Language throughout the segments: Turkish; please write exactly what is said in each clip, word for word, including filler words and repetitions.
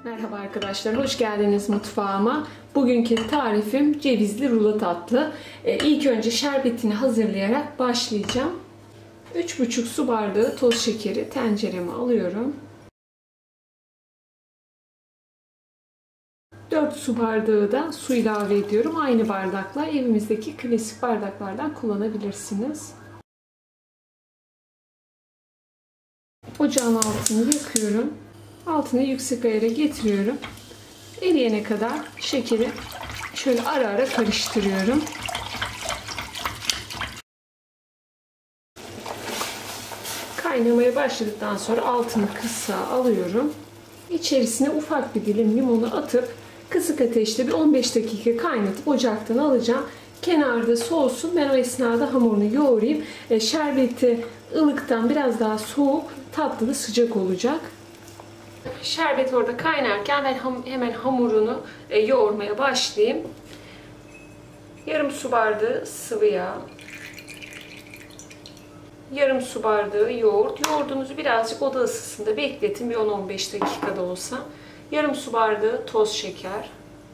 Merhaba arkadaşlar, hoş geldiniz mutfağıma. Bugünkü tarifim cevizli rulo tatlı. Ee, ilk önce şerbetini hazırlayarak başlayacağım. üç buçuk su bardağı toz şekeri tencereme alıyorum. dört su bardağı da su ilave ediyorum. Aynı bardakla evimizdeki klasik bardaklardan kullanabilirsiniz. Ocağın altını yakıyorum. Altını yüksek ayara getiriyorum. Eriyene kadar şekeri şöyle ara ara karıştırıyorum. Kaynamaya başladıktan sonra altını kısa alıyorum. İçerisine ufak bir dilim limonu atıp kısık ateşte bir on beş dakika kaynatıp ocaktan alacağım. Kenarda soğusun. Ben o esnada hamurunu yoğurayım. E, şerbeti ılıktan biraz daha soğuk, tatlı da sıcak olacak. Şerbet orada kaynarken ben hemen hamurunu e, yoğurmaya başlayayım. Yarım su bardağı sıvı yağ. Yarım su bardağı yoğurt. Yoğurdunuzu birazcık oda ısısında bekletin. Bir on on beş dakikada olsa. Yarım su bardağı toz şeker.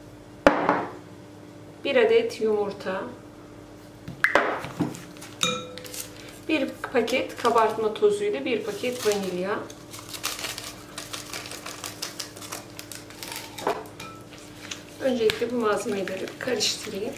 Bir adet yumurta. Bir paket kabartma tozuyla bir paket vanilya. Öncelikle bu malzemeleri karıştırayım.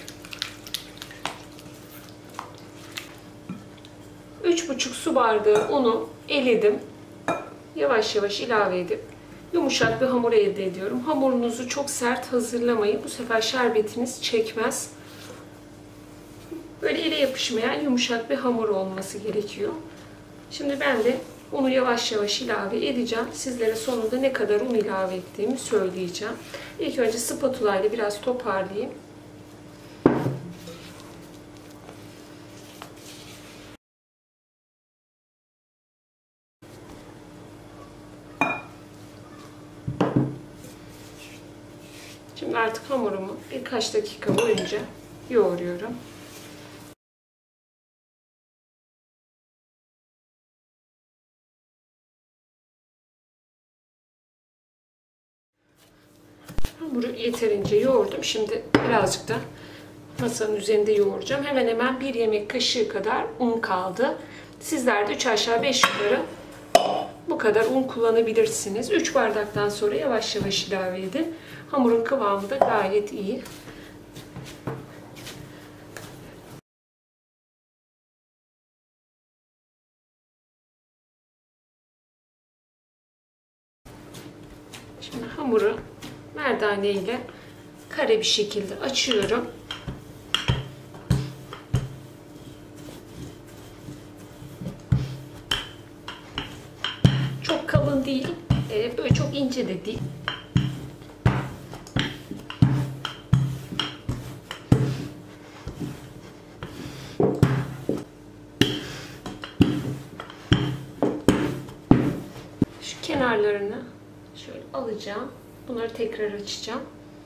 üç buçuk su bardağı unu eledim. Yavaş yavaş ilave edip yumuşak bir hamur elde ediyorum. Hamurunuzu çok sert hazırlamayın. Bu sefer şerbetiniz çekmez. Böyle ele yapışmayan yumuşak bir hamur olması gerekiyor. Şimdi ben de unu yavaş yavaş ilave edeceğim. Sizlere sonunda ne kadar un ilave ettiğimi söyleyeceğim. İlk önce spatula ile biraz toparlayayım. Şimdi artık hamurumu birkaç dakika boyunca yoğuruyorum. Hamuru yeterince yoğurdum. Şimdi birazcık da masanın üzerinde yoğuracağım. Hemen hemen bir yemek kaşığı kadar un kaldı. Sizler de üç aşağı beş yukarı bu kadar un kullanabilirsiniz. üç bardaktan sonra yavaş yavaş ilave edin. Hamurun kıvamı da gayet iyi. Şimdi hamuru merdane ile kare bir şekilde açıyorum. Çok kalın değil, böyle çok ince de değil. Şu kenarlarını şöyle alacağım. Bunları tekrar açacağım.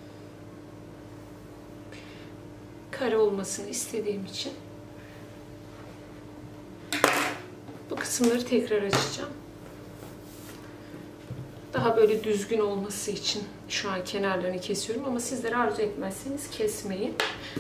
Kare olmasını istediğim için bu kısımları tekrar açacağım. Daha böyle düzgün olması için şu an kenarlarını kesiyorum ama sizler arzu etmezseniz kesmeyin.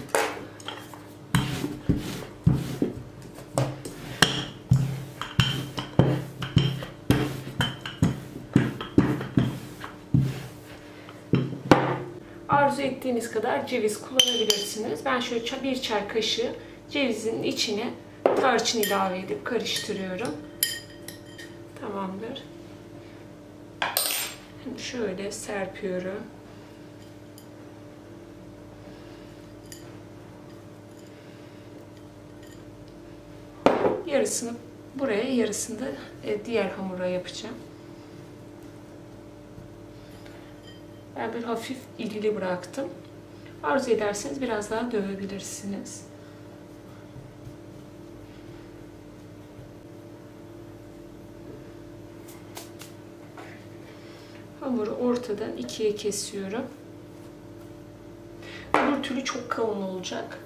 Arzu ettiğiniz kadar ceviz kullanabilirsiniz. Ben şöyle bir çay kaşığı cevizin içine tarçın ilave edip karıştırıyorum. Tamamdır. Şimdi şöyle serpiyorum. Yarısını buraya, yarısını da diğer hamura yapacağım. Ben bir hafif ilgili bıraktım. Arzu ederseniz biraz daha dövebilirsiniz. Hamuru ortadan ikiye kesiyorum. Öbür türlü çok kalın olacak.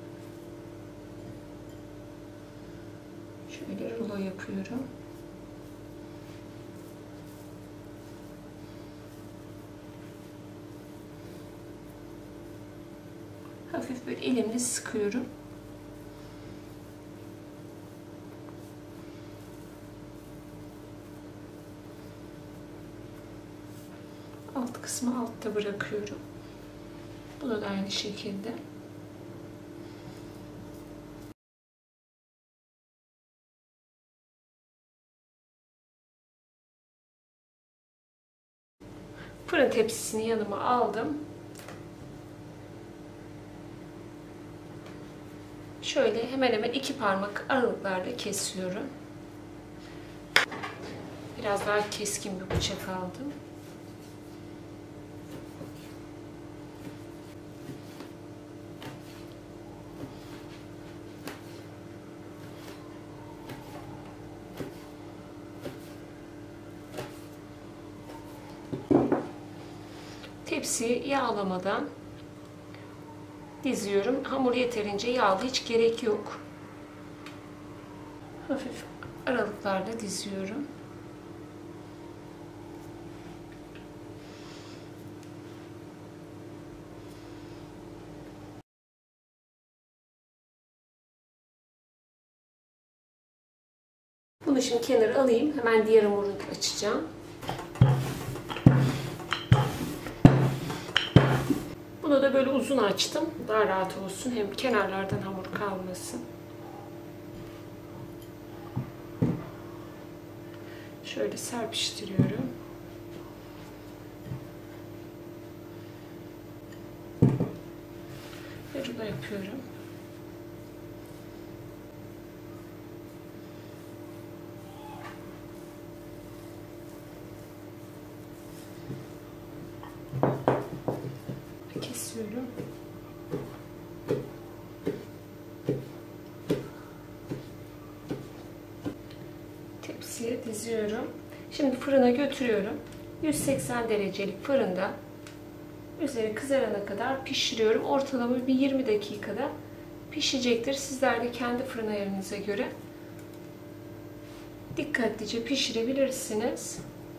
Şöyle rulo yapıyorum. Hafif böyle elimle sıkıyorum. Alt kısmı altta bırakıyorum. Bunu da aynı şekilde. Fırın tepsisini yanıma aldım. Şöyle hemen hemen iki parmak aralıklarla kesiyorum. Biraz daha keskin bir bıçak aldım. Tepsiyi yağlamadan diziyorum. Hamur yeterince yağlı, hiç gerek yok. Hafif aralıklarla diziyorum. Bunu şimdi kenara alayım. Hemen diğer hamuru açacağım. Bunu da böyle uzun açtım. Daha rahat olsun. Hem kenarlardan hamur kalmasın. Şöyle serpiştiriyorum. Ve rulo yapıyorum. Kesiyorum. Tepsiye diziyorum. Şimdi fırına götürüyorum. yüz seksen derecelik fırında üzeri kızarana kadar pişiriyorum. Ortalama bir yirmi dakikada pişecektir. Sizler de kendi fırın ayarınıza göre dikkatlice pişirebilirsiniz.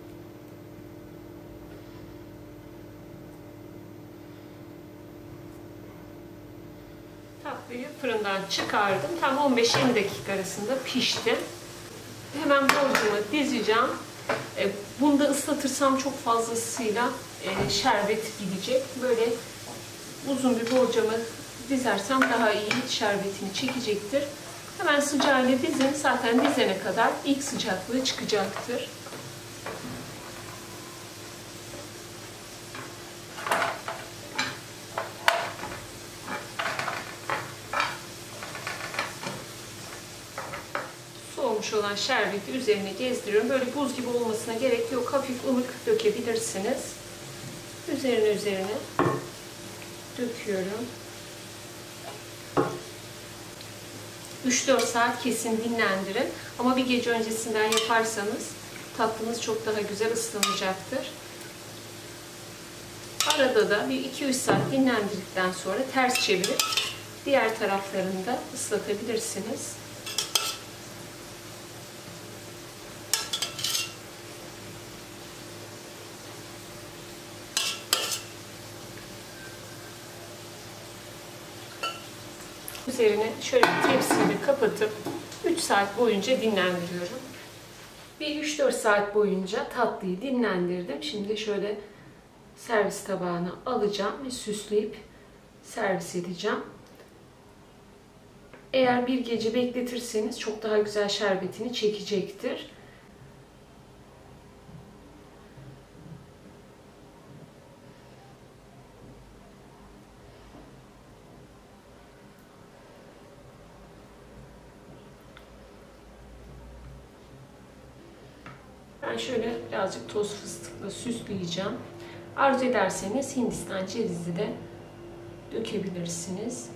Tatlıyı fırından çıkardım. Tam on beş yirmi dakika arasında pişti. Hemen borcamı dizeceğim. Bunu da ıslatırsam çok fazlasıyla şerbet gidecek. Böyle uzun bir borcamı dizersem daha iyi şerbetini çekecektir. Hemen sıcağıyla dizin. Zaten dizene kadar ilk sıcaklığı çıkacaktır. Soğumuş olan şerbeti üzerine gezdiriyorum. Böyle buz gibi olmasına gerek yok. Hafif ılık dökebilirsiniz. Üzerine üzerine döküyorum. üç dört saat kesin dinlendirin. Ama bir gece öncesinden yaparsanız tatlınız çok daha güzel ıslanacaktır. Arada da bir iki üç saat dinlendirdikten sonra ters çevirip diğer taraflarını da ıslatabilirsiniz. Üzerine şöyle bir tepsiyle kapatıp üç saat boyunca dinlendiriyorum. Bir üç dört saat boyunca tatlıyı dinlendirdim. Şimdi şöyle servis tabağına alacağım ve süsleyip servis edeceğim. Eğer bir gece bekletirseniz çok daha güzel şerbetini çekecektir. Ben şöyle birazcık toz fıstıkla süsleyeceğim. Arzu ederseniz Hindistan cevizi de dökebilirsiniz.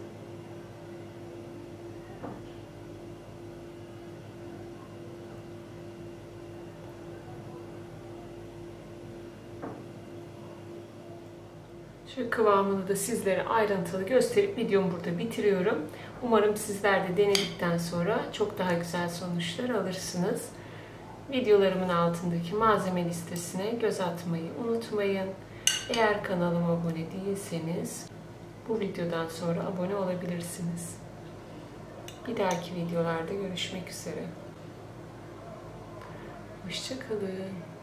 Şöyle kıvamını da sizlere ayrıntılı gösterip videomu burada bitiriyorum. Umarım sizler de denedikten sonra çok daha güzel sonuçlar alırsınız. Videolarımın altındaki malzeme listesine göz atmayı unutmayın. Eğer kanalıma abone değilseniz bu videodan sonra abone olabilirsiniz. Bir dahaki videolarda görüşmek üzere. Hoşça kalın.